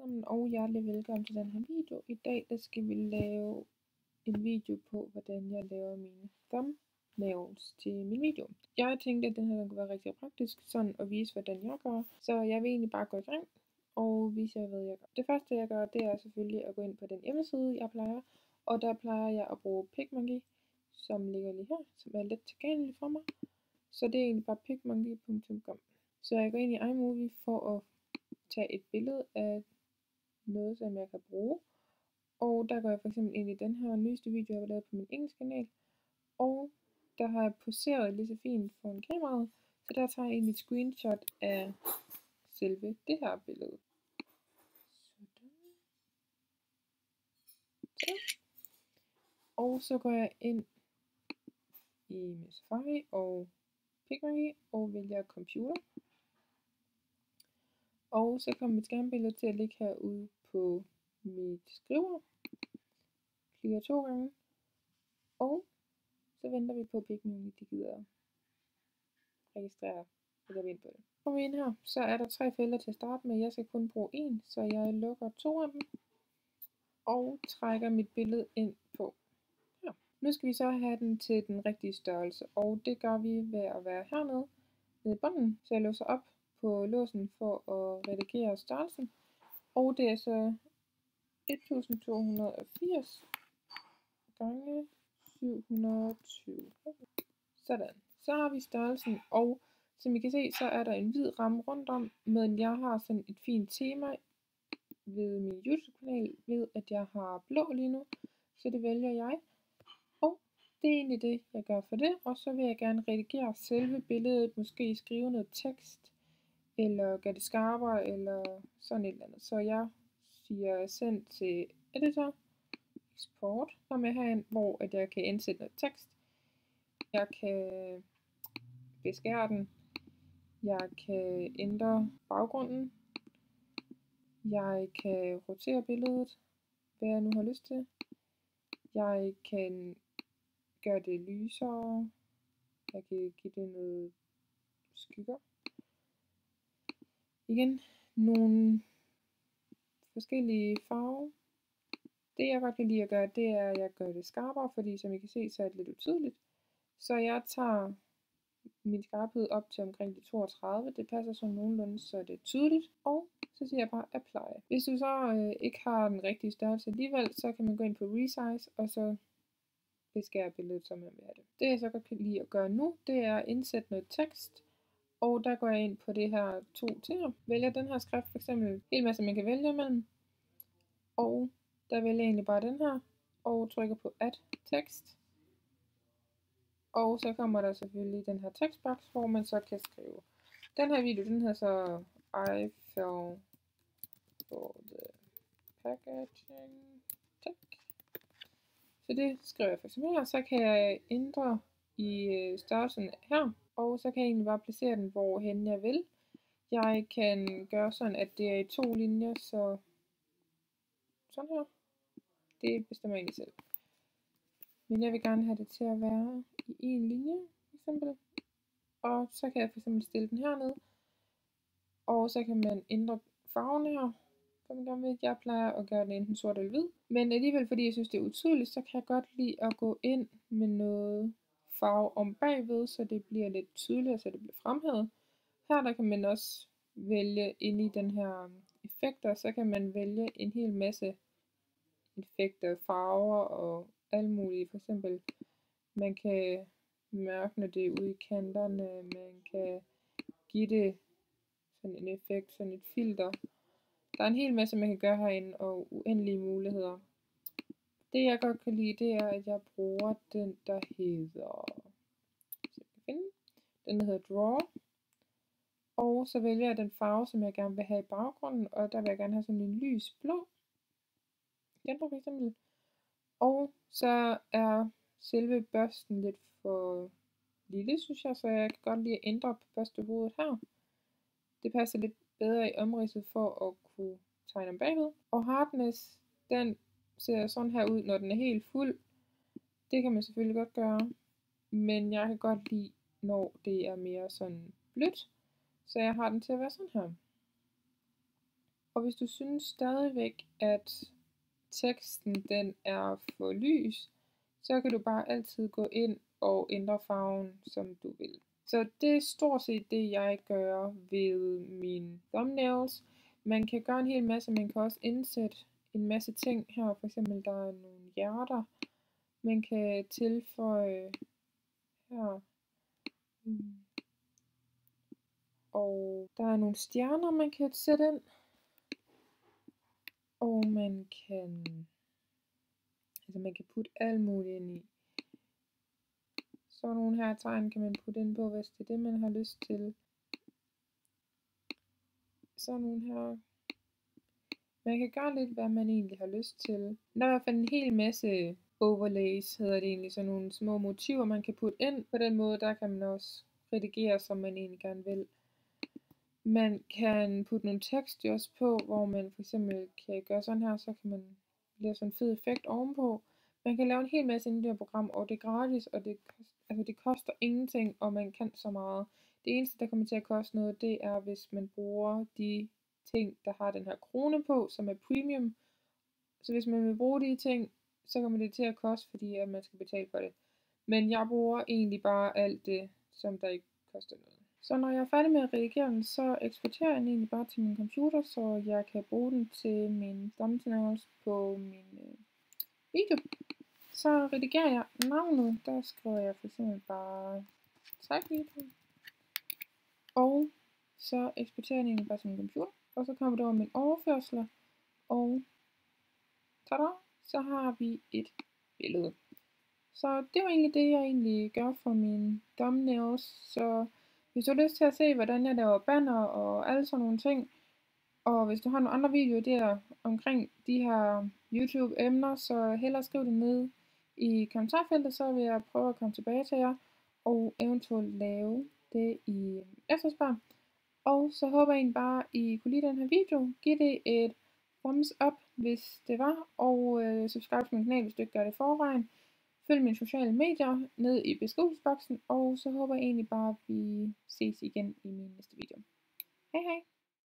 sammen, og hjertelig velkommen til den her video. I dag der skal vi lave en video på, hvordan jeg laver mine thumbnails til min video. Jeg tænkte, at den her kunne være rigtig praktisk, sådan at vise, hvordan jeg gør. Så jeg vil egentlig bare gå i gang og vise jer, hvad jeg gør. Det første, jeg gør, det er selvfølgelig at gå ind på den hjemmeside, jeg plejer. Og der plejer jeg at bruge PicMonkey, som ligger lige her, som er let tilgængelig for mig. Så det er egentlig bare picmonkey.com. Så jeg går ind i iMovie for at tage et billede af noget, som jeg kan bruge. Og der går jeg for eksempel ind i den her nyeste video, jeg har lavet på min engelske kanal. Og der har jeg poseret lige så fint foran kameraet. Så der tager jeg egentlig et screenshot af selve det her billede. Sådan. Og så går jeg ind i Safari og PicMonkey og vælger computer. Og så kommer mit skærmbillede til at ligge herude på mit skriver. Klikker 2 gange. Og så venter vi på, at PicMonkey de gider registrere, så går vi ind på det. Kommer vi ind her, så er der 3 felter til at starte med. Jeg skal kun bruge 1, så jeg lukker 2 af dem. Og trækker mit billede ind på her. Nu skal vi så have den til den rigtige størrelse. Og det gør vi ved at være hernede nede i bunden. Så jeg låser op på låsen for at redigere størrelsen. Og det er så 1280 gange 720. Sådan. Så har vi størrelsen, og som I kan se, så er der en hvid ramme rundt om, men jeg har sådan et fint tema ved min YouTube-kanal, ved at jeg har blå lige nu, så det vælger jeg. Og det er egentlig det, jeg gør for det, og så vil jeg gerne redigere selve billedet, måske skrive noget tekst, eller gøre det skarpere, eller sådan et eller andet. Så jeg siger send til editor, export, og med herind, hvor at jeg kan indsætte noget tekst. Jeg kan beskære den. Jeg kan ændre baggrunden. Jeg kan rotere billedet, hvad jeg nu har lyst til. Jeg kan gøre det lysere. Jeg kan give det noget skygger. Igen, nogle forskellige farver. Det jeg godt kan lide at gøre, det er, at jeg gør det skarpere, fordi som I kan se, så er det lidt utydeligt. Så jeg tager min skarphed op til omkring de 32. Det passer så nogenlunde, så det er tydeligt. Og så siger jeg bare apply. Hvis du så ikke har den rigtige størrelse alligevel, så kan man gå ind på resize, og så beskære billedet, som man vil have det. Det jeg så godt kan lide at gøre nu, det er at indsætte noget tekst. Og der går jeg ind på det her 2 tier. Vælger den her skrift, for eksempel en hel masse, man kan vælge imellem. Og der vælger jeg egentlig bare den her, og trykker på add text. Og så kommer der selvfølgelig den her tekstboks, hvor man så kan skrive. Den her video, den hedder så I fell for the packaging tech. Så det skriver jeg for eksempel her. Så kan jeg ændre i størrelsen her, og så kan jeg egentlig bare placere den, hvorhen jeg vil. Jeg kan gøre sådan, at det er i 2 linjer, så sådan her. Det bestemmer jeg egentlig selv. Men jeg vil gerne have det til at være i en linje, for eksempel. Og så kan jeg for eksempel stille den hernede. Og så kan man ændre farven her, som man gerne vil. Jeg plejer at gøre den enten sort eller hvid. Men alligevel, fordi jeg synes, det er utydeligt, så kan jeg godt lide at gå ind med noget farve om bagved, så det bliver lidt tydeligere, så det bliver fremhævet. Her der kan man også vælge ind i den her effekter, så kan man vælge en hel masse effekter, farver og alle mulige. For eksempel, man kan mørkne det ud i kanterne, man kan give det sådan en effekt, sådan et filter. Der er en hel masse, man kan gøre herinde, og uendelige muligheder. Det jeg godt kan lide, det er, at jeg bruger den, der hedder, den hedder Draw. Og så vælger jeg den farve, som jeg gerne vil have i baggrunden, og der vil jeg gerne have sådan en lys blå. Den for eksempel. Og så er selve børsten lidt for lille, synes jeg, så jeg kan godt lide at ændre på børstehovedet her. Det passer lidt bedre i omridset for at kunne tegne om bagved. Og hardness, den ser sådan her ud, når den er helt fuld. Det kan man selvfølgelig godt gøre, men jeg kan godt lide, når det er mere sådan blødt. Så jeg har den til at være sådan her. Og hvis du synes stadigvæk, at teksten den er for lys, så kan du bare altid gå ind og ændre farven, som du vil. Så det er stort set det, jeg gør ved mine thumbnails. Man kan gøre en hel masse, man kan også indsætte en masse ting her. For eksempel der er nogle hjerter, man kan tilføje her. Og der er nogle stjerner, man kan sætte ind. Og man kan putte alt muligt ind i. Så nogle her tegn kan man putte ind på, hvis det er det, man har lyst til. Så nogle her. Man kan gøre lidt, hvad man egentlig har lyst til. Der er i hvert fald en hel masse overlays, hedder det egentlig. Så nogle små motiver, man kan putte ind. På den måde, der kan man også redigere, som man egentlig gerne vil. Man kan putte nogle tekst også på, hvor man for eksempel kan gøre sådan her, så kan man lave sådan en fed effekt ovenpå. Man kan lave en hel masse i det her program, og det er gratis, og det koster ingenting, og man kan så meget. Det eneste, der kommer til at koste noget, det er, hvis man bruger de ting, der har den her krone på, som er premium. Så hvis man vil bruge de ting, så kommer det til at koste, fordi at man skal betale for det. Men jeg bruger egentlig bare alt det, som der ikke koster noget. Så når jeg er færdig med at redigere den, så eksporterer jeg den egentlig bare til min computer, så jeg kan bruge den til mine thumbnails på min video. Så redigerer jeg navnet, der skriver jeg for eksempel bare tag video. Og så eksporterer jeg den egentlig bare til min computer, og så kommer det over mine overførsler, og tada, så har vi et billede. Så det var egentlig det, jeg egentlig gør for mine thumbnails. Så hvis du har lyst til at se, hvordan jeg laver banner og alle sådan nogle ting, og hvis du har nogle andre videoer omkring de her YouTube-emner, så hellere skriv det ned i kommentarfeltet, så vil jeg prøve at komme tilbage til jer, og eventuelt lave det i efterspørg. Og så håber jeg egentlig bare, I kunne lide den her video. Giv det et thumbs up, hvis det var, og subscribe til min kanal, hvis du ikke gør det i forvejen. Følg mine sociale medier ned i beskrivelsesboksen, og så håber jeg egentlig bare, at vi ses igen i min næste video. Hej hej!